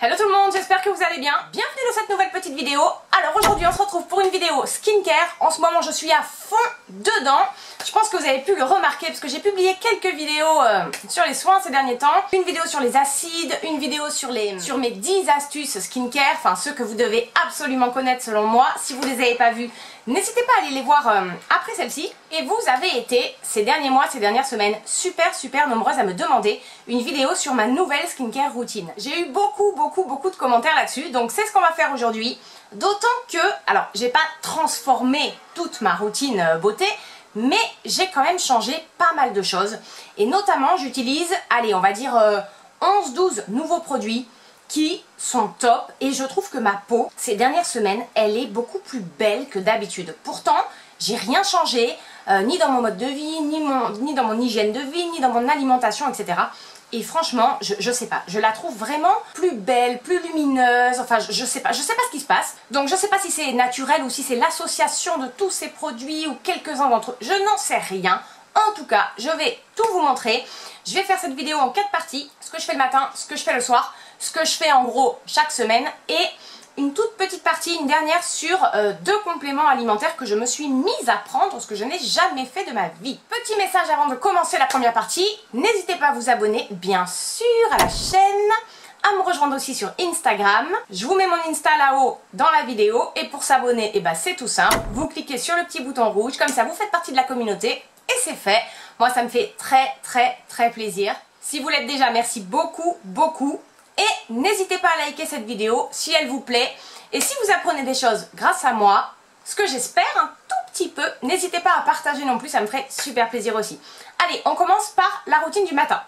Hello tout le monde, j'espère que vous allez bien. Bienvenue dans cette nouvelle petite vidéo. Alors aujourd'hui on se retrouve pour une vidéo skincare. En ce moment je suis à fond dedans. Je pense que vous avez pu le remarquer parce que j'ai publié quelques vidéos sur les soins ces derniers temps. Une vidéo sur les acides, une vidéo sur mes 10 astuces skincare. Enfin ceux que vous devez absolument connaître selon moi. Si vous les avez pas vues, n'hésitez pas à aller les voir après celle-ci. Et vous avez été ces derniers mois, ces dernières semaines super nombreuses à me demander une vidéo sur ma nouvelle skincare routine. J'ai eu beaucoup de commentaires là-dessus, donc c'est ce qu'on va faire aujourd'hui. D'autant que, alors j'ai pas transformé toute ma routine beauté, mais j'ai quand même changé pas mal de choses. Et notamment j'utilise, allez on va dire 11-12 nouveaux produits qui sont top, et je trouve que ma peau ces dernières semaines elle est beaucoup plus belle que d'habitude. Pourtant j'ai rien changé, ni dans mon mode de vie, ni dans mon hygiène de vie, ni dans mon alimentation, etc. Et franchement, je sais pas, je la trouve vraiment plus belle, plus lumineuse, enfin je sais pas ce qui se passe. Donc je sais pas si c'est naturel ou si c'est l'association de tous ces produits ou quelques-uns d'entre eux, je n'en sais rien. En tout cas, je vais tout vous montrer. Je vais faire cette vidéo en 4 parties, ce que je fais le matin, ce que je fais le soir, ce que je fais en gros chaque semaine et une toute petite partie, une dernière sur 2 compléments alimentaires que je me suis mise à prendre, ce que je n'ai jamais fait de ma vie. Petit message avant de commencer la première partie, n'hésitez pas à vous abonner bien sûr à la chaîne, à me rejoindre aussi sur Instagram. Je vous mets mon Insta là-haut dans la vidéo et pour s'abonner, eh ben, c'est tout simple. Vous cliquez sur le petit bouton rouge, comme ça vous faites partie de la communauté et c'est fait. Moi ça me fait très plaisir. Si vous l'êtes déjà, merci beaucoup. Et n'hésitez pas à liker cette vidéo si elle vous plaît. Et si vous apprenez des choses grâce à moi, ce que j'espère un tout petit peu, n'hésitez pas à partager non plus, ça me ferait super plaisir aussi. Allez, on commence par la routine du matin.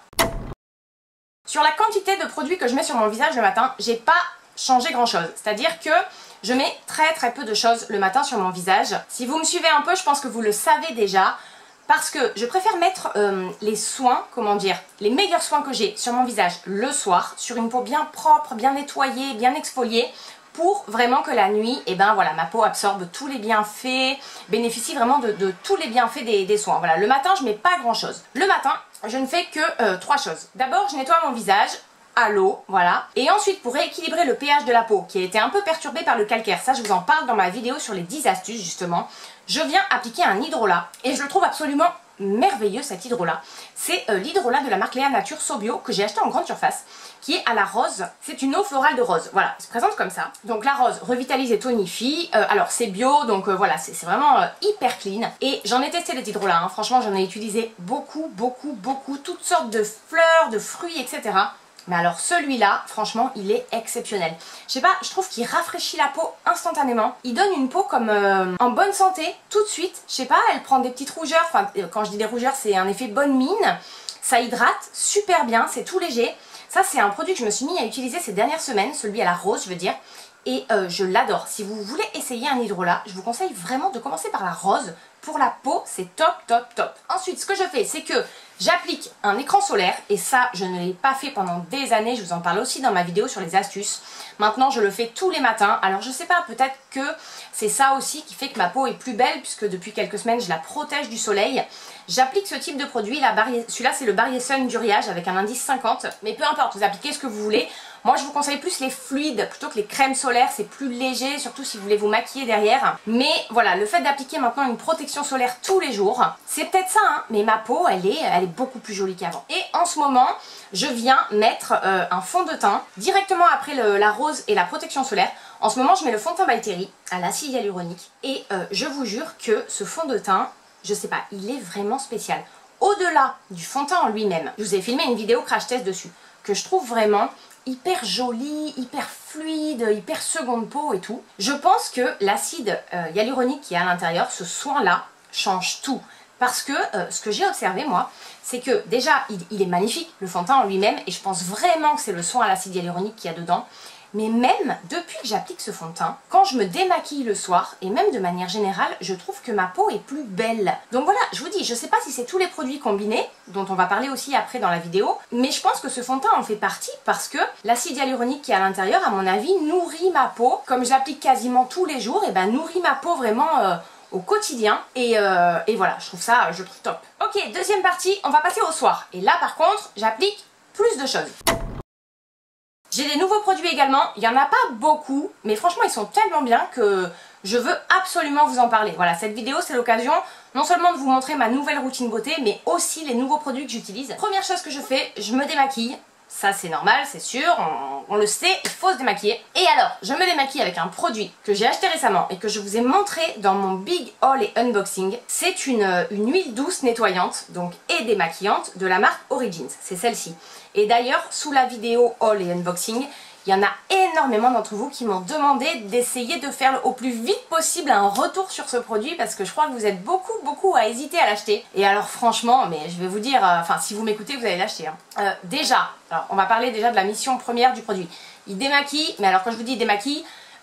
Sur la quantité de produits que je mets sur mon visage le matin, j'ai pas changé grand chose. C'est-à-dire que je mets très peu de choses le matin sur mon visage. Si vous me suivez un peu, je pense que vous le savez déjà. Parce que je préfère mettre les soins, comment dire, les meilleurs soins que j'ai sur mon visage le soir, sur une peau bien propre, bien nettoyée, bien exfoliée, pour vraiment que la nuit, eh ben voilà, ma peau absorbe tous les bienfaits, bénéficie vraiment de tous les bienfaits des soins. Voilà, le matin, je mets pas grand chose. Le matin, je ne fais que 3 choses. D'abord, je nettoie mon visage à l'eau, voilà. Et ensuite, pour rééquilibrer le pH de la peau, qui a été un peu perturbé par le calcaire, ça je vous en parle dans ma vidéo sur les 10 astuces justement, je viens appliquer un hydrolat. Et je le trouve absolument merveilleux cet hydrolat. C'est l'hydrolat de la marque Léa Nature Sobio que j'ai acheté en grande surface, qui est à la rose. C'est une eau florale de rose, voilà, elle se présente comme ça. Donc la rose revitalise et tonifie, alors c'est bio, donc voilà, c'est vraiment hyper clean. Et j'en ai testé des hydrolats, hein. Franchement j'en ai utilisé beaucoup, toutes sortes de fleurs, de fruits, etc. Mais alors celui-là, franchement, il est exceptionnel. Je sais pas, je trouve qu'il rafraîchit la peau instantanément. Il donne une peau comme en bonne santé, tout de suite. Je sais pas, elle prend des petites rougeurs. Enfin, quand je dis des rougeurs, c'est un effet bonne mine. Ça hydrate super bien, c'est tout léger. Ça, c'est un produit que je me suis mis à utiliser ces dernières semaines, celui à la rose, je veux dire. Et je l'adore. Si vous voulez essayer un hydrolat, je vous conseille vraiment de commencer par la rose. Pour la peau, c'est top. Ensuite, ce que je fais, c'est que j'applique un écran solaire. Et ça, je ne l'ai pas fait pendant des années. Je vous en parle aussi dans ma vidéo sur les astuces. Maintenant, je le fais tous les matins. Alors, je sais pas, peut-être que c'est ça aussi qui fait que ma peau est plus belle. Puisque depuis quelques semaines, je la protège du soleil. J'applique ce type de produit. Celui-là, c'est le Barrier Sun Duriage avec un indice 50. Mais peu importe, vous appliquez ce que vous voulez. Moi, je vous conseille plus les fluides plutôt que les crèmes solaires. C'est plus léger, surtout si vous voulez vous maquiller derrière. Mais voilà, le fait d'appliquer maintenant une protection solaire tous les jours, c'est peut-être ça, hein, mais ma peau, elle est beaucoup plus jolie qu'avant. Et en ce moment, je viens mettre un fond de teint directement après la rose et la protection solaire. En ce moment, je mets le fond de teint by Terry à l'acide hyaluronique. Et je vous jure que ce fond de teint, je sais pas, il est vraiment spécial. Au-delà du fond de teint en lui-même, je vous ai filmé une vidéo crash test dessus, que je trouve vraiment hyper joli, hyper fluide, hyper seconde peau et tout. Je pense que l'acide hyaluronique qui est à l'intérieur, ce soin-là, change tout. Parce que ce que j'ai observé moi, c'est que déjà il est magnifique, le fond de teint en lui-même, et je pense vraiment que c'est le soin à l'acide hyaluronique qu'il y a dedans. Mais même depuis que j'applique ce fond de teint, quand je me démaquille le soir, et même de manière générale, je trouve que ma peau est plus belle. Donc voilà, je vous dis, je sais pas si c'est tous les produits combinés, dont on va parler aussi après dans la vidéo, mais je pense que ce fond de teint en fait partie parce que l'acide hyaluronique qui est à l'intérieur, à mon avis, nourrit ma peau. Comme je l'applique quasiment tous les jours, et ben nourrit ma peau vraiment au quotidien. Et voilà, je trouve top. Ok, deuxième partie, on va passer au soir. Et là par contre, j'applique plus de choses. J'ai des nouveaux produits également, il n'y en a pas beaucoup, mais franchement ils sont tellement bien que je veux absolument vous en parler. Voilà, cette vidéo c'est l'occasion non seulement de vous montrer ma nouvelle routine beauté, mais aussi les nouveaux produits que j'utilise. Première chose que je fais, je me démaquille. Ça c'est normal, c'est sûr, on le sait, il faut se démaquiller. Et alors, je me démaquille avec un produit que j'ai acheté récemment et que je vous ai montré dans mon Big Haul et Unboxing. C'est une huile douce nettoyante donc et démaquillante de la marque Origins, c'est celle-ci. Et d'ailleurs, sous la vidéo Haul et Unboxing, il y en a énormément d'entre vous qui m'ont demandé d'essayer de faire au plus vite possible un retour sur ce produit parce que je crois que vous êtes beaucoup à hésiter à l'acheter. Et alors franchement, mais je vais vous dire, enfin si vous m'écoutez vous allez l'acheter. Déjà, alors on va parler déjà de la mission première du produit. Il démaquille, mais alors quand je vous dis démaquille,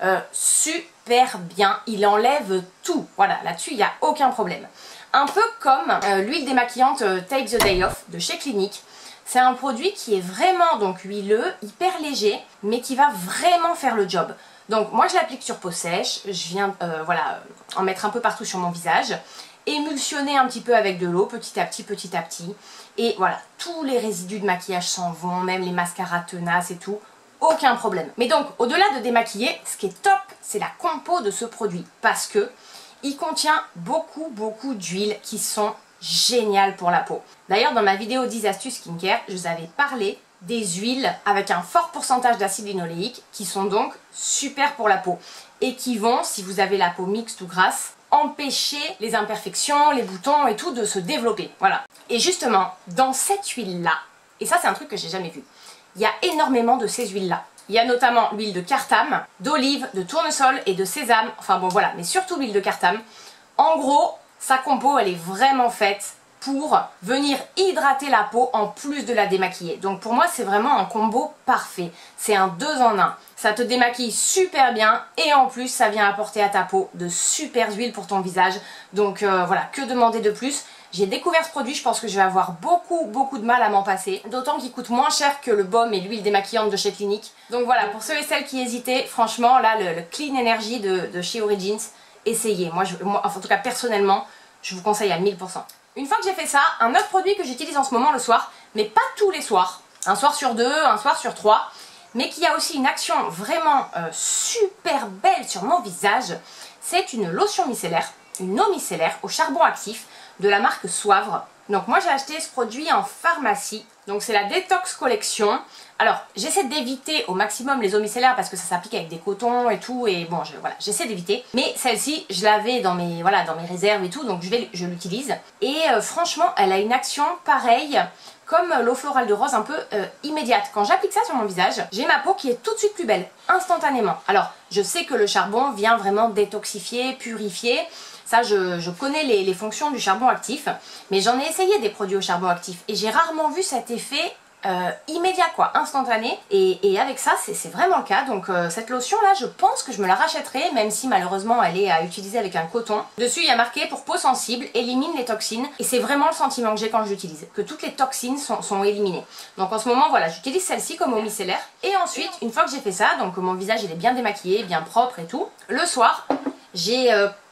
super bien, il enlève tout. Voilà, là-dessus il n'y a aucun problème. Un peu comme l'huile démaquillante Take the Day Off de chez Clinique. C'est un produit qui est vraiment donc huileux, hyper léger, mais qui va vraiment faire le job. Donc moi je l'applique sur peau sèche, je viens voilà, en mettre un peu partout sur mon visage, émulsionner un petit peu avec de l'eau petit à petit, et voilà, tous les résidus de maquillage s'en vont, même les mascaras tenaces et tout, aucun problème. Mais donc au-delà de démaquiller, ce qui est top, c'est la compo de ce produit, parce que il contient beaucoup d'huiles qui sont génial pour la peau. D'ailleurs dans ma vidéo 10 astuces skincare, je vous avais parlé des huiles avec un fort pourcentage d'acide linoléique qui sont donc super pour la peau et qui vont, si vous avez la peau mixte ou grasse, empêcher les imperfections, les boutons et tout de se développer. Voilà. Et justement, dans cette huile-là, et ça c'est un truc que j'ai jamais vu, il y a énormément de ces huiles-là. Il y a notamment l'huile de cartame, d'olive, de tournesol et de sésame, enfin bon voilà, mais surtout l'huile de cartame. En gros, sa compo, elle est vraiment faite pour venir hydrater la peau en plus de la démaquiller. Donc pour moi, c'est vraiment un combo parfait. C'est un 2 en 1. Ça te démaquille super bien et en plus, ça vient apporter à ta peau de super huiles pour ton visage. Donc voilà, que demander de plus? J'ai découvert ce produit, je pense que je vais avoir beaucoup de mal à m'en passer. D'autant qu'il coûte moins cher que le baume et l'huile démaquillante de chez Clinique. Donc voilà, pour ceux et celles qui hésitaient, franchement, là, le Clean Energy de chez Origins, essayez. Moi, en tout cas personnellement, je vous conseille à 1000%. Une fois que j'ai fait ça, un autre produit que j'utilise en ce moment le soir, mais pas tous les soirs, un soir sur 2, un soir sur 3, mais qui a aussi une action vraiment super belle sur mon visage, c'est une lotion micellaire, une eau micellaire au charbon actif de la marque Soivre. Donc moi j'ai acheté ce produit en pharmacie, donc c'est la Detox Collection. Alors j'essaie d'éviter au maximum les eaux micellaires parce que ça s'applique avec des cotons et tout, et bon voilà, j'essaie d'éviter. Mais celle-ci je l'avais dans mes réserves et tout, donc je l'utilise. Et franchement elle a une action pareille comme l'eau florale de rose, un peu immédiate. Quand j'applique ça sur mon visage, j'ai ma peau qui est tout de suite plus belle, instantanément. Alors je sais que le charbon vient vraiment détoxifier, purifier. Ça, je connais les fonctions du charbon actif, mais j'en ai essayé des produits au charbon actif et j'ai rarement vu cet effet immédiat, quoi, instantané. Et avec ça, c'est vraiment le cas. Donc cette lotion là, je pense que je me la rachèterai, même si malheureusement elle est à utiliser avec un coton. Dessus, il y a marqué pour peau sensible, élimine les toxines. Et c'est vraiment le sentiment que j'ai quand je l'utilise, que toutes les toxines sont éliminées. Donc en ce moment, voilà, j'utilise celle-ci comme eau micellaire. Et ensuite, une fois que j'ai fait ça, donc mon visage il est bien démaquillé, bien propre et tout, le soir, j'ai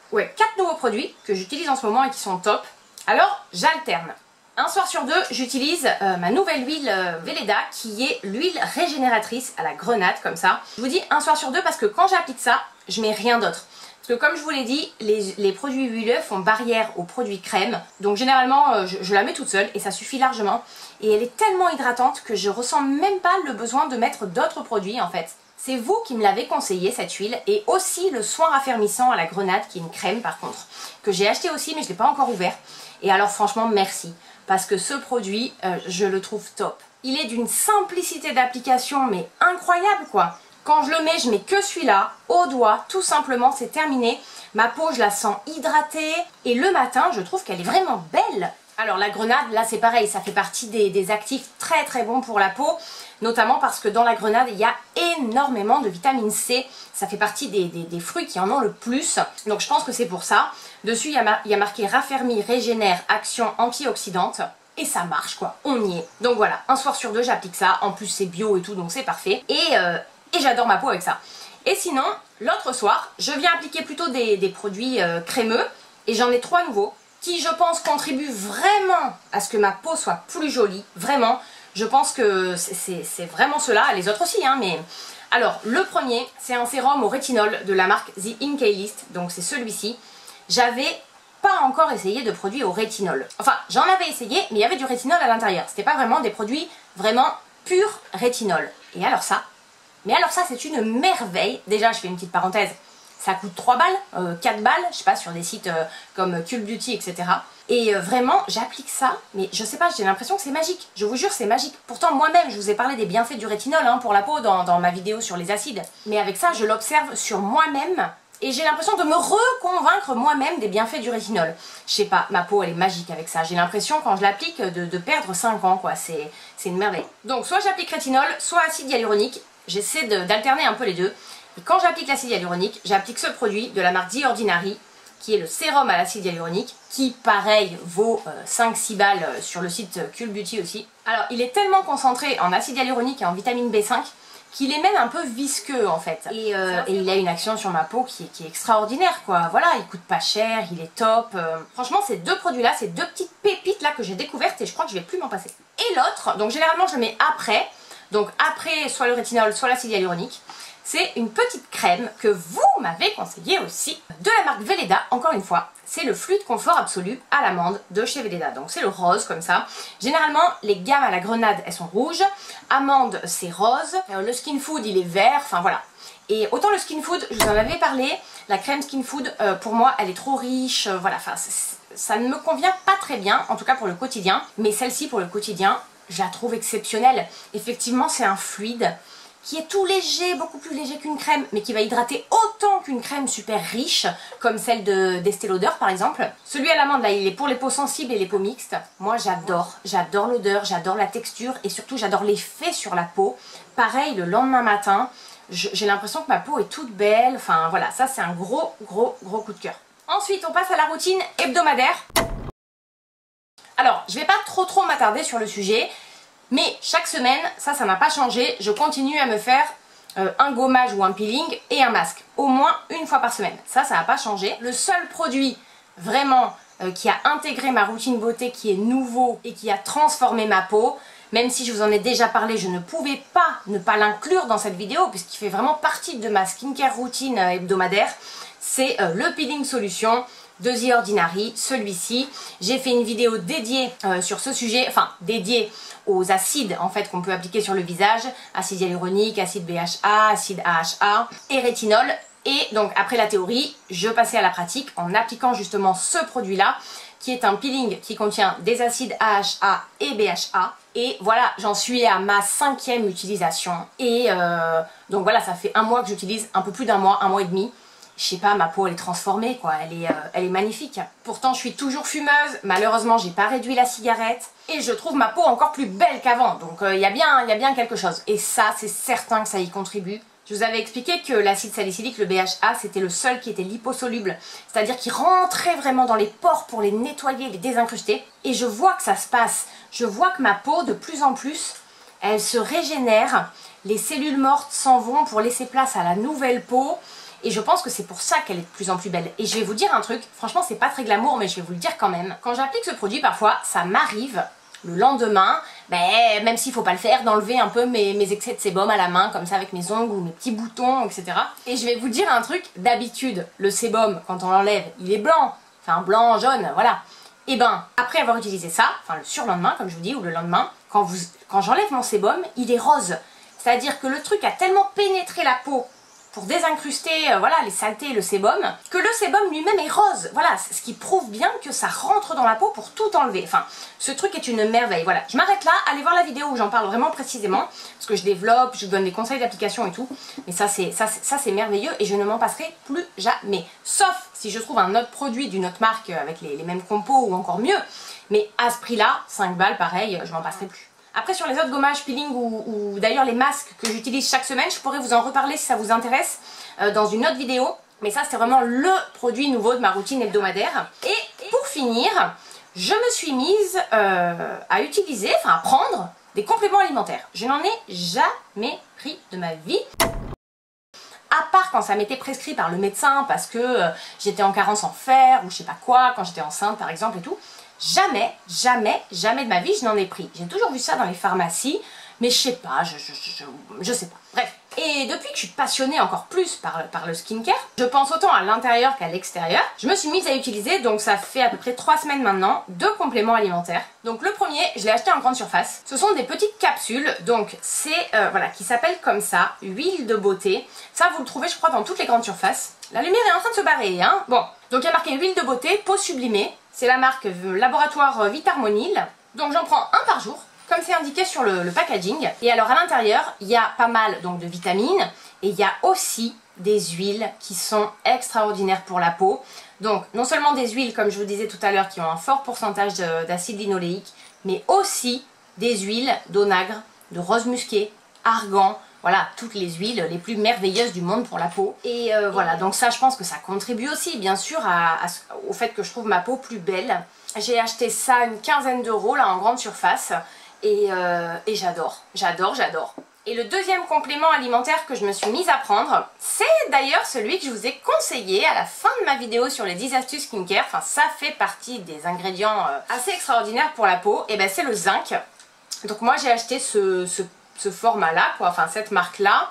4 nouveaux produits que j'utilise en ce moment et qui sont top. Alors, j'alterne. Un soir sur 2, j'utilise ma nouvelle huile Velleda qui est l'huile régénératrice à la grenade, comme ça. Je vous dis un soir sur 2 parce que quand j'applique ça, je mets rien d'autre. Parce que comme je vous l'ai dit, les produits huileux font barrière aux produits crème. Donc généralement, je la mets toute seule et ça suffit largement. Et elle est tellement hydratante que je ressens même pas le besoin de mettre d'autres produits en fait. C'est vous qui me l'avez conseillé cette huile, et aussi le soin raffermissant à la grenade qui est une crème par contre, que j'ai acheté aussi mais je ne l'ai pas encore ouvert. Et alors franchement merci, parce que ce produit je le trouve top. Il est d'une simplicité d'application mais incroyable quoi. Quand je le mets, je mets que celui-là, au doigt, tout simplement, c'est terminé. Ma peau, je la sens hydratée et le matin, je trouve qu'elle est vraiment belle. Alors la grenade, là c'est pareil, ça fait partie des actifs très bons pour la peau, notamment parce que dans la grenade, il y a énormément de vitamine C. Ça fait partie des fruits qui en ont le plus, donc je pense que c'est pour ça. Dessus, il y a marqué raffermit, régénère, action antioxydante. Et ça marche quoi, on y est. Donc voilà, un soir sur 2, j'applique ça. En plus c'est bio et tout, donc c'est parfait. Et j'adore ma peau avec ça. Et sinon, l'autre soir, je viens appliquer plutôt des produits crémeux. Et j'en ai 3 nouveaux qui, je pense, contribuent vraiment à ce que ma peau soit plus jolie. Vraiment, Je pense que c'est vraiment ceux-là, les autres aussi, hein, mais... Alors, le premier, c'est un sérum au rétinol de la marque The Inkey-List, donc c'est celui-ci. J'avais pas encore essayé de produits au rétinol. Enfin, j'en avais essayé, mais il y avait du rétinol à l'intérieur. C'était pas vraiment des produits vraiment pur rétinol. Et alors ça, c'est une merveille. Déjà, je fais une petite parenthèse, ça coûte 3 balles, 4 balles, je sais pas, sur des sites comme Cult Beauty, etc. Et vraiment, j'applique ça, mais je sais pas, j'ai l'impression que c'est magique. Je vous jure, c'est magique. Pourtant, moi-même, je vous ai parlé des bienfaits du rétinol hein, pour la peau dans ma vidéo sur les acides. Mais avec ça, je l'observe sur moi-même. Et j'ai l'impression de me reconvaincre moi-même des bienfaits du rétinol. Je sais pas, ma peau elle est magique avec ça. J'ai l'impression quand je l'applique de perdre 5 ans quoi, c'est une merveille. Donc soit j'applique rétinol, soit acide hyaluronique. J'essaie d'alterner un peu les deux. Et quand j'applique l'acide hyaluronique, j'applique ce produit de la marque The Ordinary, qui est le sérum à l'acide hyaluronique, qui pareil vaut 5-6 balles sur le site Cult Beauty aussi. Alors il est tellement concentré en acide hyaluronique et en vitamine B5, qu'il est même un peu visqueux en fait. Et il a une action sur ma peau qui est extraordinaire quoi. Voilà, il coûte pas cher, il est top. Franchement ces deux produits là, ces deux petites pépites là que j'ai découvertes et je crois que je vais plus m'en passer. Et l'autre, donc généralement je le mets après. Donc après soit le rétinol, soit l'acide hyaluronique. C'est une petite crème que vous m'avez conseillé aussi, de la marque Velleda, encore une fois. C'est le fluide confort absolu à l'amande de chez Velleda. Donc c'est le rose comme ça. Généralement les gammes à la grenade elles sont rouges, amande c'est rose, le skin food il est vert, enfin voilà. Et autant le skin food, je vous en avais parlé, la crème skin food pour moi elle est trop riche, voilà, enfin ça ne me convient pas très bien, en tout cas pour le quotidien. Mais celle-ci pour le quotidien, je la trouve exceptionnelle. Effectivement c'est un fluide qui est tout léger, beaucoup plus léger qu'une crème, mais qui va hydrater autant qu'une crème super riche, comme celle d'Estée Lauder par exemple. Celui à l'amande là, il est pour les peaux sensibles et les peaux mixtes. Moi j'adore l'odeur, j'adore la texture et surtout j'adore l'effet sur la peau. Pareil, le lendemain matin, j'ai l'impression que ma peau est toute belle, enfin voilà, ça c'est un gros coup de cœur. Ensuite on passe à la routine hebdomadaire. Alors, je vais pas trop m'attarder sur le sujet, mais chaque semaine, ça n'a pas changé, je continue à me faire un gommage ou un peeling et un masque, au moins une fois par semaine. Ça n'a pas changé. Le seul produit vraiment qui a intégré ma routine beauté, qui est nouveau et qui a transformé ma peau, même si je vous en ai déjà parlé, je ne pouvais pas ne pas l'inclure dans cette vidéo, puisqu'il fait vraiment partie de ma skincare routine hebdomadaire, c'est le peeling solution de The Ordinary, celui-ci. J'ai fait une vidéo dédiée sur ce sujet, enfin dédiée aux acides en fait qu'on peut appliquer sur le visage, acide hyaluronique, acide BHA, acide AHA et rétinol. Et donc après la théorie, je passais à la pratique en appliquant justement ce produit-là, qui est un peeling qui contient des acides AHA et BHA. Et voilà, j'en suis à ma 5e utilisation. Et donc voilà, ça fait un mois que j'utilise, un peu plus d'un mois, un mois et demi. Je sais pas, ma peau elle est transformée quoi, elle est magnifique. Pourtant je suis toujours fumeuse, malheureusement j'ai pas réduit la cigarette et je trouve ma peau encore plus belle qu'avant, donc il y a bien quelque chose. Et ça c'est certain que ça y contribue. Je vous avais expliqué que l'acide salicylique, le BHA, c'était le seul qui était liposoluble, c'est-à-dire qui rentrait vraiment dans les pores pour les nettoyer, les désincruster. Et je vois que ça se passe, je vois que ma peau de plus en plus, elle se régénère, les cellules mortes s'en vont pour laisser place à la nouvelle peau. Et je pense que c'est pour ça qu'elle est de plus en plus belle. Et je vais vous dire un truc, franchement c'est pas très glamour mais je vais vous le dire quand même. Quand j'applique ce produit parfois, ça m'arrive le lendemain, même s'il faut pas le faire, d'enlever un peu mes excès de sébum à la main, comme ça avec mes ongles ou mes petits boutons, etc. Et je vais vous dire un truc, d'habitude, le sébum, quand on l'enlève, il est blanc, enfin blanc, jaune, voilà. Et ben, après avoir utilisé ça, enfin le surlendemain comme je vous dis, ou le lendemain, quand j'enlève mon sébum, il est rose. C'est-à-dire que le truc a tellement pénétré la peau pour désincruster voilà, les saletés et le sébum, que le sébum lui-même est rose. Voilà, ce qui prouve bien que ça rentre dans la peau pour tout enlever. Enfin, ce truc est une merveille. Voilà, je m'arrête là, allez voir la vidéo où j'en parle vraiment précisément, parce que je développe, je vous donne des conseils d'application et tout. Mais ça c'est merveilleux et je ne m'en passerai plus jamais. Sauf si je trouve un autre produit d'une autre marque avec les mêmes compos ou encore mieux. Mais à ce prix-là, 5 balles, pareil, je m'en passerai plus. Après sur les autres gommages, peeling ou d'ailleurs les masques que j'utilise chaque semaine, je pourrais vous en reparler si ça vous intéresse dans une autre vidéo. Mais ça c'est vraiment le produit nouveau de ma routine hebdomadaire. Et pour finir, je me suis mise à utiliser, enfin à prendre des compléments alimentaires. Je n'en ai jamais pris de ma vie. À part quand ça m'était prescrit par le médecin parce que j'étais en carence en fer ou je sais pas quoi, quand j'étais enceinte par exemple et tout. jamais, jamais, jamais de ma vie je n'en ai pris. J'ai toujours vu ça dans les pharmacies, mais je sais pas, je sais pas. Bref. Et depuis que je suis passionnée encore plus par le skincare, je pense autant à l'intérieur qu'à l'extérieur, je me suis mise à utiliser, donc ça fait à peu près 3 semaines maintenant, 2 compléments alimentaires. Donc le premier, je l'ai acheté en grande surface. Ce sont des petites capsules, donc c'est, voilà, qui s'appellent comme ça, huile de beauté. Ça, vous le trouvez, je crois, dans toutes les grandes surfaces. La lumière est en train de se barrer, hein. Bon, donc il y a marqué huile de beauté, peau sublimée. C'est la marque Laboratoire Vitarmonil. Donc j'en prends un par jour, comme c'est indiqué sur le packaging. Et alors à l'intérieur, il y a pas mal donc de vitamines et il y a aussi des huiles qui sont extraordinaires pour la peau. Donc non seulement des huiles, comme je vous disais tout à l'heure, qui ont un fort pourcentage d'acide linoléique, mais aussi des huiles d'onagre, de rose musqué, argan, voilà, toutes les huiles les plus merveilleuses du monde pour la peau. Et voilà, donc ça, je pense que ça contribue aussi, bien sûr, au fait que je trouve ma peau plus belle. J'ai acheté ça une quinzaine d'euros, là, en grande surface. Et j'adore, j'adore, j'adore. Et le deuxième complément alimentaire que je me suis mise à prendre, c'est d'ailleurs celui que je vous ai conseillé à la fin de ma vidéo sur les 10 astuces skincare. Enfin, ça fait partie des ingrédients assez extraordinaires pour la peau. Et ben c'est le zinc. Donc moi j'ai acheté ce format-là, quoi, enfin cette marque-là,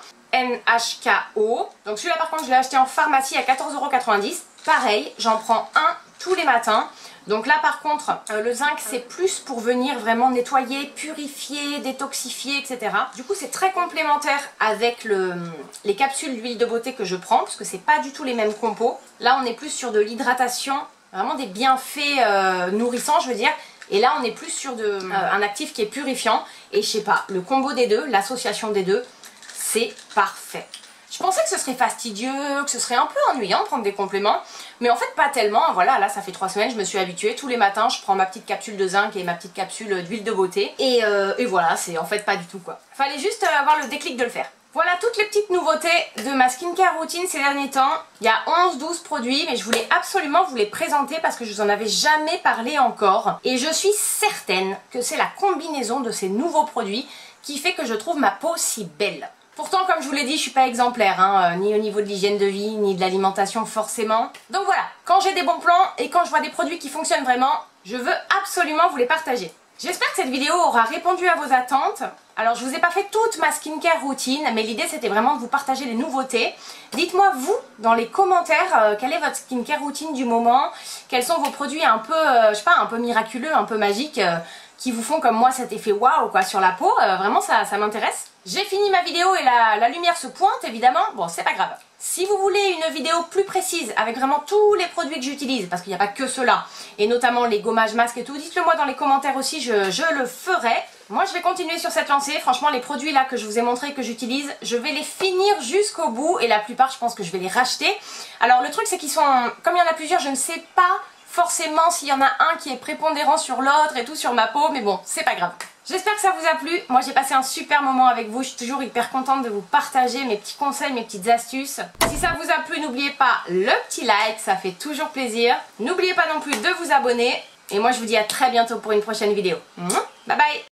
NHKO. Donc celui-là par contre je l'ai acheté en pharmacie à 14,90 €. Pareil, j'en prends un tous les matins. Donc là par contre, le zinc c'est plus pour venir vraiment nettoyer, purifier, détoxifier, etc. Du coup c'est très complémentaire avec les capsules d'huile de beauté que je prends, parce que c'est pas du tout les mêmes compos. Là on est plus sur de l'hydratation, vraiment des bienfaits nourrissants je veux dire. Et là on est plus sur un actif qui est purifiant. Et je sais pas, le combo des deux, l'association des deux, c'est parfait. Je pensais que ce serait fastidieux, que ce serait un peu ennuyant de prendre des compléments, mais en fait pas tellement. Voilà, là ça fait 3 semaines, je me suis habituée. Tous les matins je prends ma petite capsule de zinc et ma petite capsule d'huile de beauté. Et voilà, c'est en fait pas du tout quoi. Fallait juste avoir le déclic de le faire. Voilà toutes les petites nouveautés de ma skincare routine ces derniers temps. Il y a 11-12 produits, mais je voulais absolument vous les présenter parce que je vous en avais jamais parlé encore. Et je suis certaine que c'est la combinaison de ces nouveaux produits qui fait que je trouve ma peau si belle. Pourtant, comme je vous l'ai dit, je suis pas exemplaire, hein, ni au niveau de l'hygiène de vie, ni de l'alimentation forcément. Donc voilà, quand j'ai des bons plans et quand je vois des produits qui fonctionnent vraiment, je veux absolument vous les partager. J'espère que cette vidéo aura répondu à vos attentes. Alors je vous ai pas fait toute ma skincare routine, mais l'idée c'était vraiment de vous partager les nouveautés. Dites-moi vous, dans les commentaires, quelle est votre skincare routine du moment, quels sont vos produits un peu, je sais pas, un peu miraculeux, un peu magiques, qui vous font comme moi cet effet waouh quoi sur la peau. Vraiment ça m'intéresse. J'ai fini ma vidéo et la lumière se pointe évidemment, bon c'est pas grave. Si vous voulez une vidéo plus précise avec vraiment tous les produits que j'utilise, parce qu'il n'y a pas que ceux-là, et notamment les gommages masques et tout, dites-le moi dans les commentaires aussi, je le ferai. Moi je vais continuer sur cette lancée, franchement les produits là que je vous ai montré que j'utilise, je vais les finir jusqu'au bout et la plupart je pense que je vais les racheter. Alors le truc c'est qu'ils sont, comme il y en a plusieurs, je ne sais pas forcément s'il y en a un qui est prépondérant sur l'autre et tout sur ma peau, mais bon c'est pas grave. J'espère que ça vous a plu, moi j'ai passé un super moment avec vous, je suis toujours hyper contente de vous partager mes petits conseils, mes petites astuces. Si ça vous a plu, n'oubliez pas le petit like, ça fait toujours plaisir. N'oubliez pas non plus de vous abonner, et moi je vous dis à très bientôt pour une prochaine vidéo. Bye bye.